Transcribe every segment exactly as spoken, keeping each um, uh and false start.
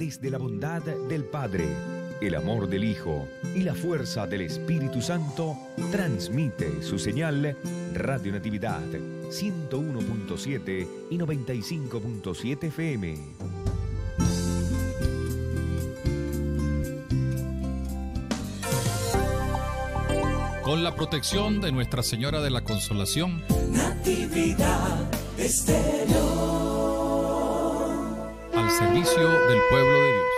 desde la bondad del Padre, el amor del Hijo y la fuerza del Espíritu Santo, transmite su señal Radio Natividad ciento uno punto siete y noventa y cinco punto siete F M. Con la protección de Nuestra Señora de la Consolación, Natividad Estéreo, al servicio del pueblo de Dios.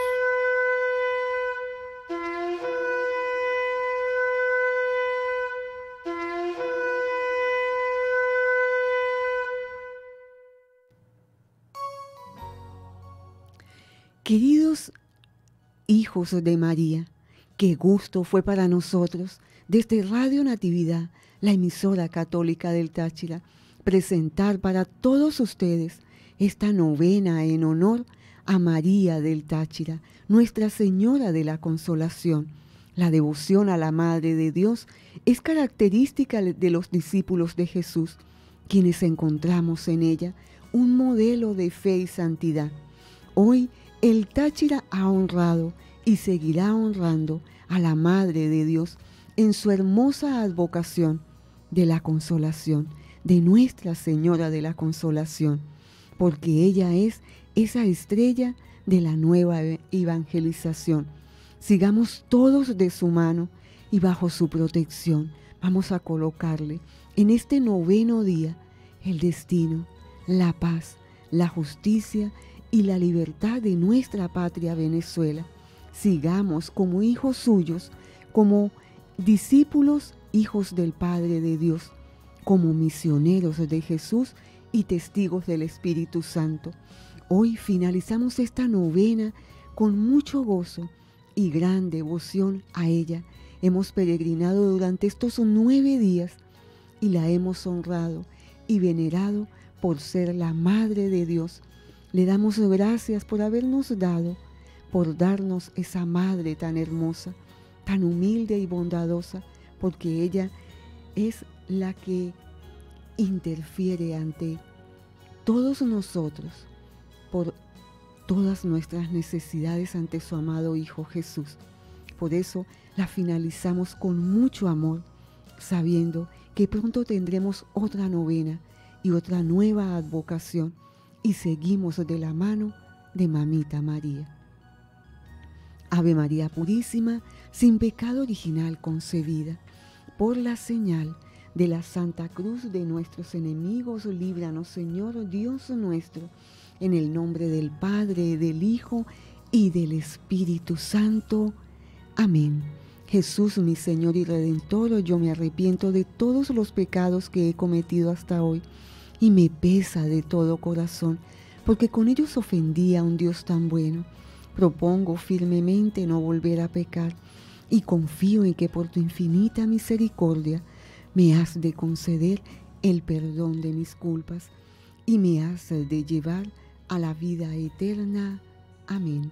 Queridos hijos de María, qué gusto fue para nosotros, desde Radio Natividad, la emisora católica del Táchira, presentar para todos ustedes esta novena en honor a María del Táchira, Nuestra Señora de la Consolación. La devoción a la Madre de Dios es característica de los discípulos de Jesús, quienes encontramos en ella un modelo de fe y santidad. Hoy el Táchira ha honrado y seguirá honrando a la Madre de Dios en su hermosa advocación de la consolación, de Nuestra Señora de la Consolación, porque ella es esa estrella de la nueva evangelización. Sigamos todos de su mano y bajo su protección vamos a colocarle en este noveno día el destino, la paz, la justicia y la libertad de nuestra patria Venezuela. Sigamos como hijos suyos, como discípulos, hijos del Padre de Dios, como misioneros de Jesús y testigos del Espíritu Santo. Hoy finalizamos esta novena con mucho gozo y gran devoción a ella. Hemos peregrinado durante estos nueve días y la hemos honrado y venerado por ser la Madre de Dios. Le damos gracias por habernos dado, por darnos esa Madre tan hermosa, tan humilde y bondadosa, porque ella es la que interfiere ante todos nosotros por todas nuestras necesidades ante su amado Hijo Jesús. Por eso la finalizamos con mucho amor, sabiendo que pronto tendremos otra novena y otra nueva advocación, y seguimos de la mano de Mamita María. Ave María Purísima, sin pecado original concebida, por la señal de la Santa Cruz de nuestros enemigos, líbranos, Señor Dios nuestro, en el nombre del Padre, del Hijo y del Espíritu Santo. Amén. Jesús, mi Señor y Redentor, yo me arrepiento de todos los pecados que he cometido hasta hoy, y me pesa de todo corazón, porque con ellos ofendí a un Dios tan bueno. Propongo firmemente no volver a pecar, y confío en que por tu infinita misericordia me has de conceder el perdón de mis culpas, y me has de llevar a la vida eterna. Amén.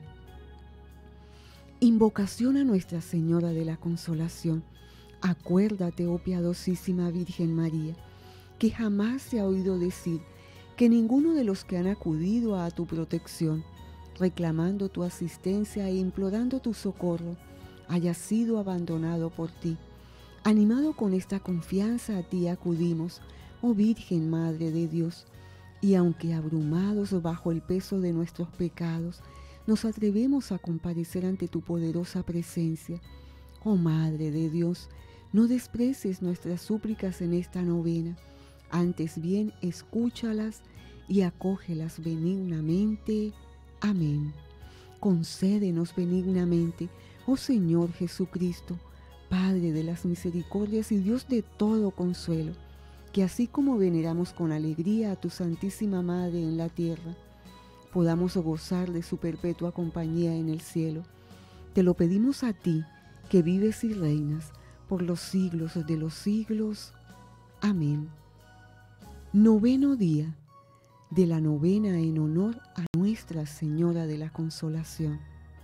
Invocación a Nuestra Señora de la Consolación. Acuérdate, oh piadosísima Virgen María, que jamás se ha oído decir que ninguno de los que han acudido a tu protección, reclamando tu asistencia e implorando tu socorro, haya sido abandonado por ti. Animado con esta confianza a ti acudimos, oh Virgen Madre de Dios, y aunque abrumados bajo el peso de nuestros pecados, nos atrevemos a comparecer ante tu poderosa presencia. Oh Madre de Dios, no desprecies nuestras súplicas en esta novena, antes bien escúchalas y acógelas benignamente. Amén. Concédenos benignamente, oh Señor Jesucristo, Padre de las misericordias y Dios de todo consuelo, que así como veneramos con alegría a tu Santísima Madre en la tierra, podamos gozar de su perpetua compañía en el cielo. Te lo pedimos a ti, que vives y reinas por los siglos de los siglos. Amén. Noveno día de la novena en honor a Nuestra Señora de la Consolación.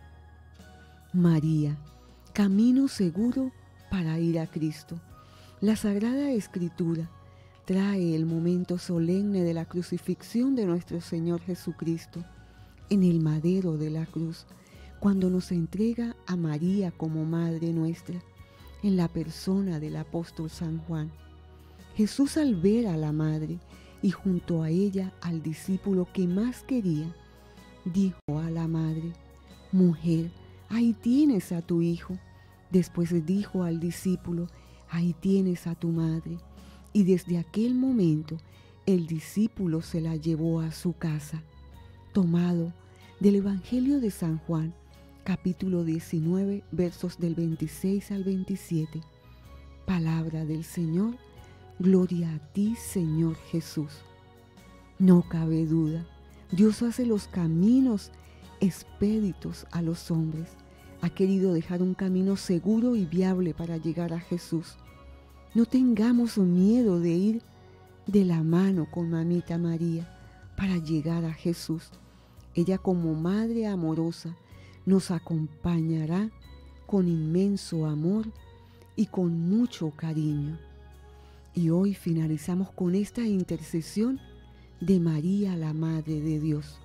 María, camino seguro para ir a Cristo. La Sagrada Escritura trae el momento solemne de la crucifixión de nuestro Señor Jesucristo. en el madero de la cruz, cuando nos entrega a María como Madre nuestra, en la persona del apóstol San Juan. Jesús, al ver a la Madre y junto a ella al discípulo que más quería, dijo a la Madre: Mujer, ahí tienes a tu hijo. Después dijo al discípulo: Ahí tienes a tu madre. Y desde aquel momento el discípulo se la llevó a su casa. Tomado del Evangelio de San Juan, capítulo diecinueve, versos del veintiséis al veintisiete. Palabra del Señor. Gloria a ti, Señor Jesús. No cabe duda, Dios hace los caminos expeditos a los hombres. Ha querido dejar un camino seguro y viable para llegar a Jesús. No tengamos miedo de ir de la mano con Mamita María para llegar a Jesús. Ella, como Madre amorosa, nos acompañará con inmenso amor y con mucho cariño. Y hoy finalizamos con esta intercesión de María, la Madre de Dios.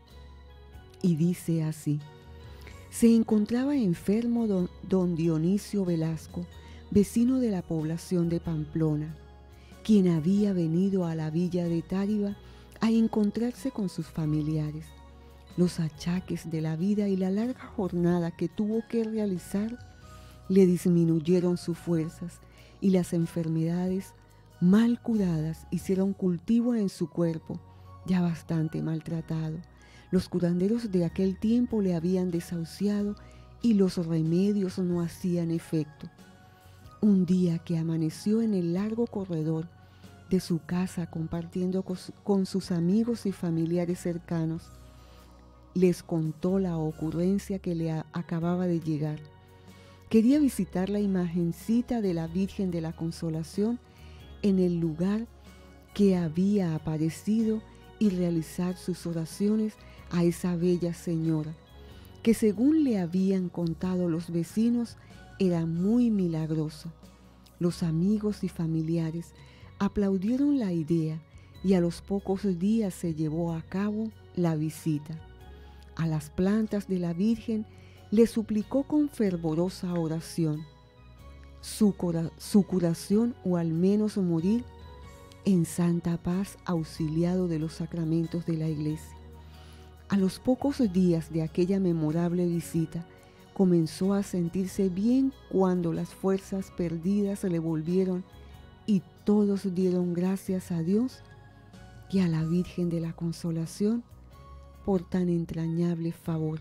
Y dice así: se encontraba enfermo don, don Dionisio Velasco, vecino de la población de Pamplona, quien había venido a la villa de Táriba a encontrarse con sus familiares. Los achaques de la vida y la larga jornada que tuvo que realizar le disminuyeron sus fuerzas, y las enfermedades mal curadas hicieron cultivo en su cuerpo, ya bastante maltratado. Los curanderos de aquel tiempo le habían desahuciado y los remedios no hacían efecto. Un día que amaneció en el largo corredor de su casa compartiendo con sus amigos y familiares cercanos, les contó la ocurrencia que le acababa de llegar. Quería visitar la imagencita de la Virgen de la Consolación en el lugar que había aparecido y realizar sus oraciones a esa bella señora, que según le habían contado los vecinos era muy milagrosa. Los amigos y familiares aplaudieron la idea y a los pocos días se llevó a cabo la visita. A las plantas de la Virgen le suplicó con fervorosa oración su, cura, su curación, o al menos morir en santa paz, auxiliado de los sacramentos de la Iglesia. A los pocos días de aquella memorable visita, comenzó a sentirse bien cuando las fuerzas perdidas le volvieron y todos dieron gracias a Dios y a la Virgen de la Consolación por tan entrañable favor.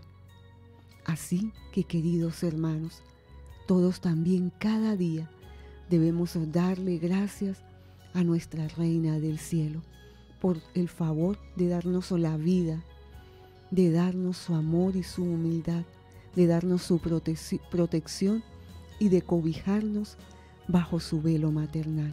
Así que, queridos hermanos, todos también cada día debemos darle gracias a nuestra Reina del Cielo por el favor de darnos la vida, de darnos su amor y su humildad, de darnos su prote- protección y de cobijarnos bajo su velo maternal.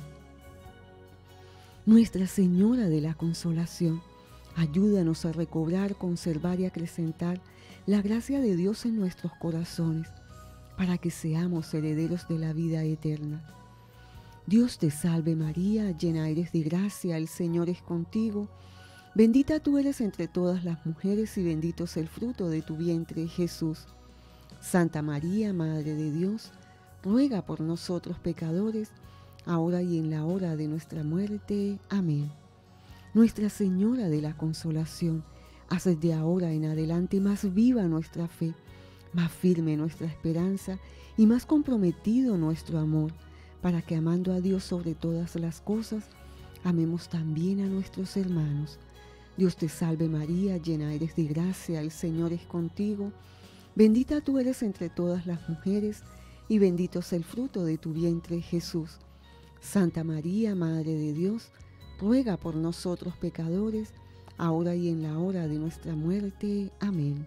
Nuestra Señora de la Consolación, ayúdanos a recobrar, conservar y acrecentar la gracia de Dios en nuestros corazones, para que seamos herederos de la vida eterna. Dios te salve María, llena eres de gracia, el Señor es contigo. Bendita tú eres entre todas las mujeres y bendito es el fruto de tu vientre, Jesús. Santa María, Madre de Dios, ruega por nosotros pecadores, ahora y en la hora de nuestra muerte. Amén. Nuestra Señora de la Consolación, haz de ahora en adelante más viva nuestra fe, más firme nuestra esperanza y más comprometido nuestro amor, para que, amando a Dios sobre todas las cosas, amemos también a nuestros hermanos. Dios te salve María, llena eres de gracia, el Señor es contigo. Bendita tú eres entre todas las mujeres, y bendito es el fruto de tu vientre, Jesús. Santa María, Madre de Dios, ruega por nosotros pecadores, ahora y en la hora de nuestra muerte. Amén.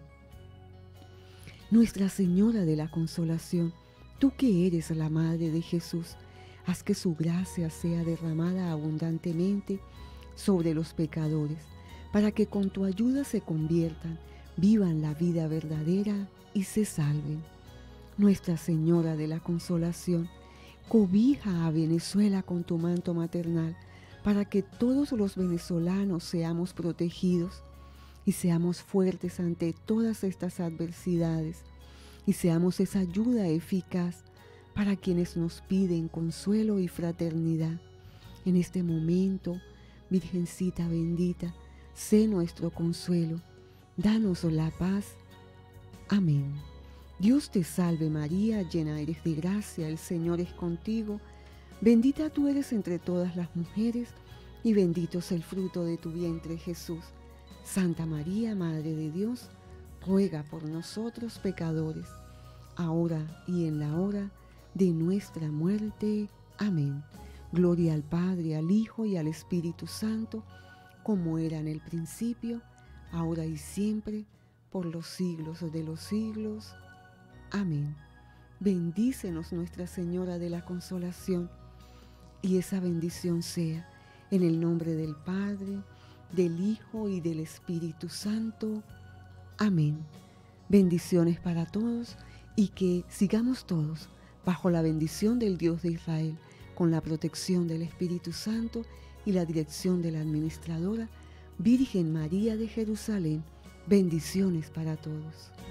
Nuestra Señora de la Consolación, tú que eres la Madre de Jesús, haz que su gracia sea derramada abundantemente sobre los pecadores, para que con tu ayuda se conviertan, vivan la vida verdadera y se salven. Nuestra Señora de la Consolación, cobija a Venezuela con tu manto maternal, para que todos los venezolanos seamos protegidos y seamos fuertes ante todas estas adversidades y seamos esa ayuda eficaz para quienes nos piden consuelo y fraternidad. En este momento, Virgencita bendita, sé nuestro consuelo, danos la paz. Amén. Dios te salve María, llena eres de gracia, el Señor es contigo, bendita tú eres entre todas las mujeres, y bendito es el fruto de tu vientre Jesús. Santa María, Madre de Dios, ruega por nosotros pecadores, ahora y en la hora de nuestra muerte. Amén. Gloria al Padre, al Hijo y al Espíritu Santo, como era en el principio, ahora y siempre, por los siglos de los siglos. Amén. Bendícenos Nuestra Señora de la Consolación, y esa bendición sea en el nombre del Padre, del Hijo y del Espíritu Santo. Amén. Bendiciones para todos y que sigamos todos bajo la bendición del Dios de Israel, con la protección del Espíritu Santo y la dirección de la administradora Virgen María de Jerusalén. Bendiciones para todos.